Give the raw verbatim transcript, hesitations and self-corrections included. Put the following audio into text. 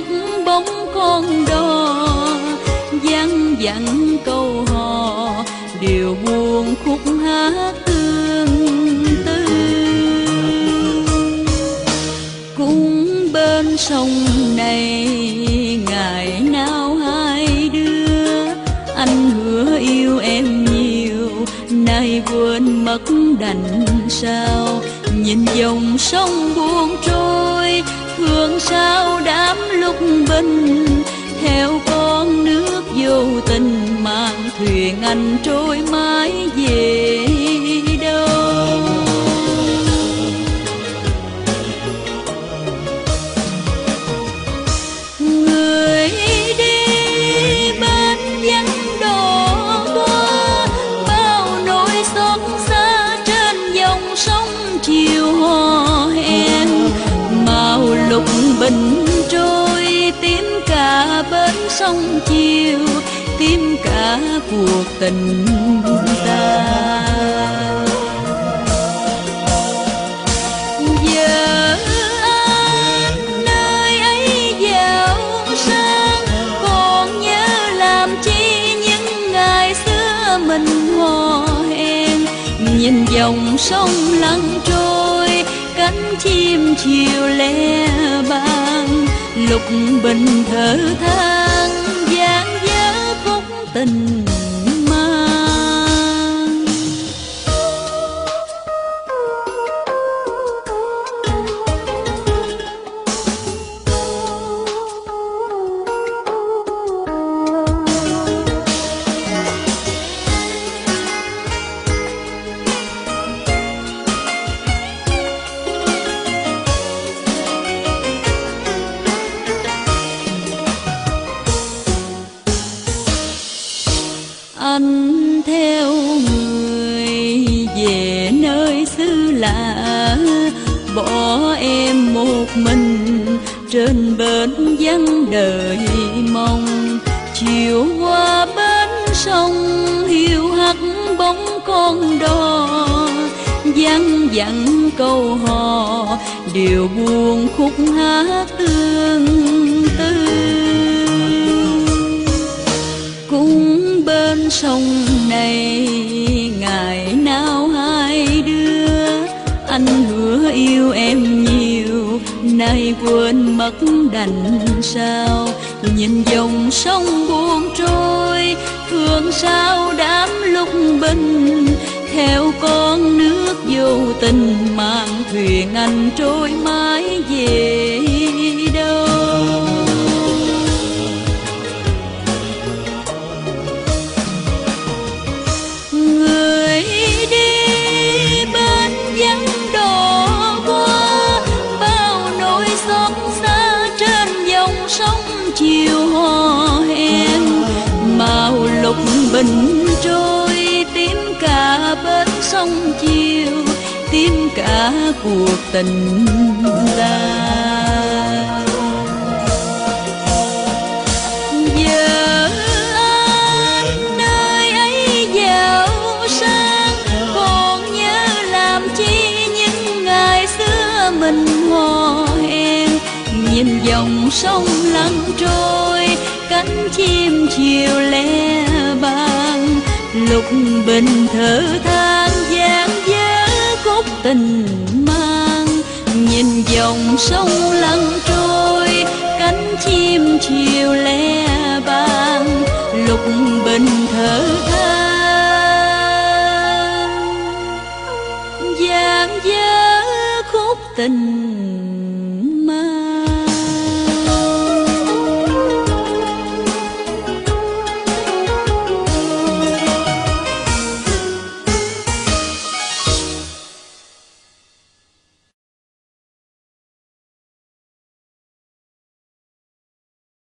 bóng con đò, văng vẳng câu hò điều buồn khúc hát tương tư. Cũng bên sông này ngày nào hai đứa, anh hứa yêu em nhiều, nay quên mất đành sao. Nhìn dòng sông buồn trôi, phương sao đám lúc bình, theo con nước vô tình mang thuyền anh trôi mãi về đâu. Người đi bên vắng đò qua, bao nỗi xót xa trên dòng sông chiều hò hẹn. Màu lục bình trôi tím cả bên sông chiều, tím cả cuộc tình ta. Giờ anh nơi ấy giàu sang, còn nhớ làm chi những ngày xưa mình hò hẹn. Nhìn dòng sông lăn trôi, cánh chim chiều le bàng, lục bình thở than dang dở khúc tình mang. Anh theo người về nơi xứ lạ, bỏ em một mình trên bến vắng đời mong. Chiều qua bến sông hiu hắt bóng con đò, văng vẳng câu hò điều buồn khúc hát tương tư. Cũng bên sông này ngày nào hai đứa, anh hứa yêu em nhiều, nay quên mất đành sao. Nhìn dòng sông buồn trôi, phương sao đám lúc bình, theo con nước vô tình mang thuyền anh trôi mãi về đâu. Người đi bên vắng đò qua, bao nỗi xót xa trên dòng sông chiều hò hẹn. Màu lục bình trôi, tím cả bên sông chiều, tím cả cuộc tình ta. Giờ anh nơi ấy giàu sang, còn nhớ làm chi những ngày xưa mình hò hẹn. Nhìn dòng sông lăn trôi, cánh chim chiều le bàng, lục bình thở than dang dở khúc tình mang. Nhìn dòng sông lăn trôi, cánh chim chiều le bàng, lục bình thở than dang dở khúc tình